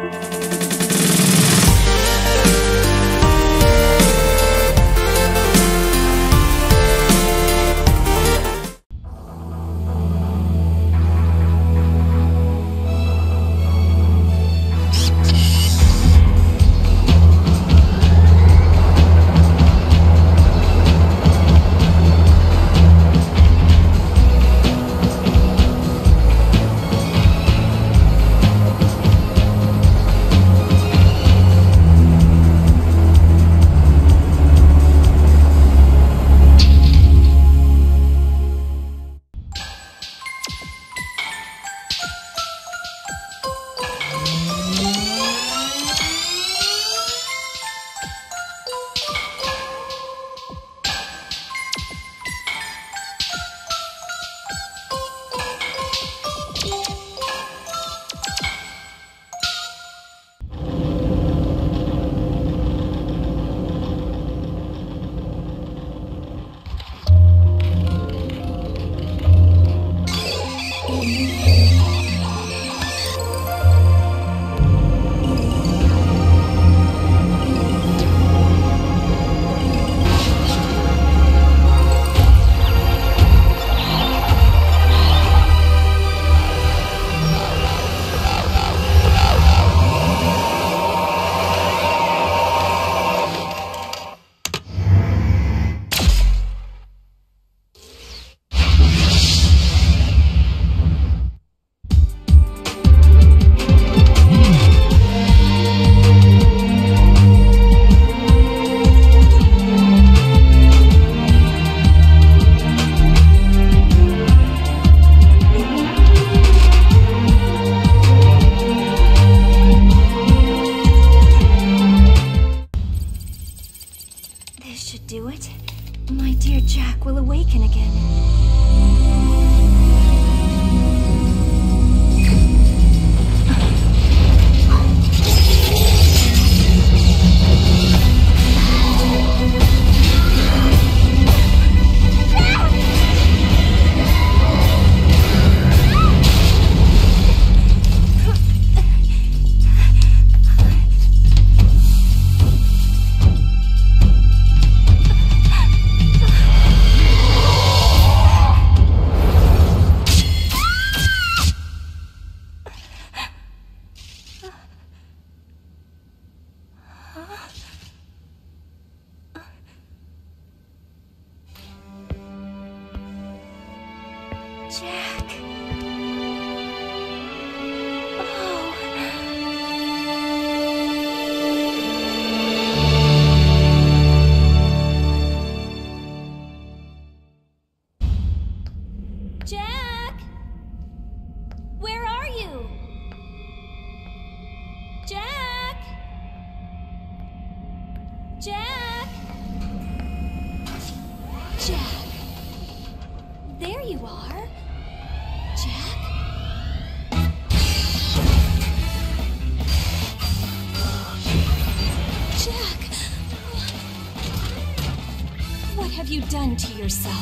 Done to yourself.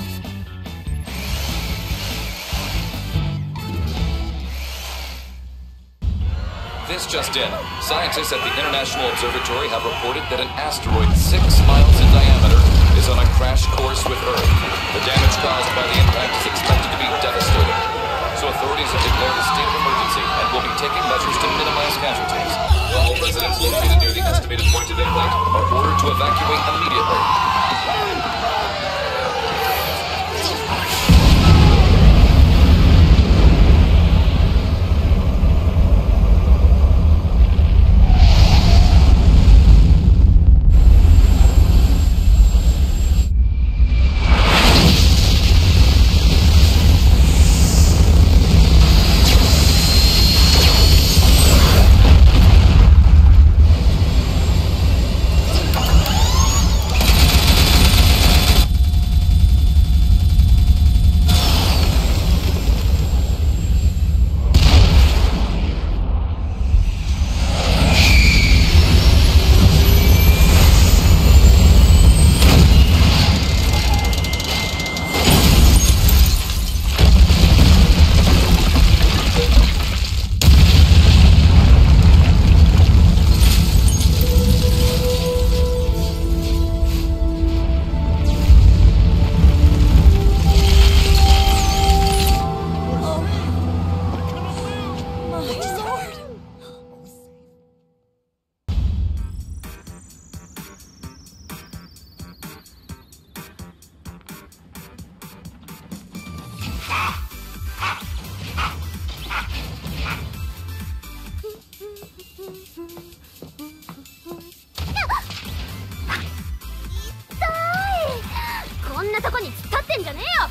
This just in. Scientists at the International Observatory have reported that an asteroid 6 miles in diameter is on a crash course with Earth. The damage caused by the impact is expected to be devastating. So authorities have declared a state of emergency and will be taking measures to minimize casualties. All residents located near the estimated point of impact are ordered to evacuate immediately.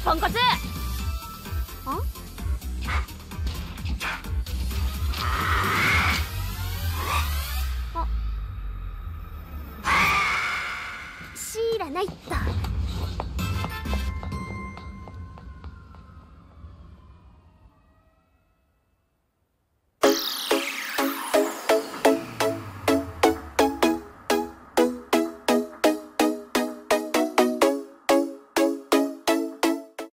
ポンコツ。シーラないっと。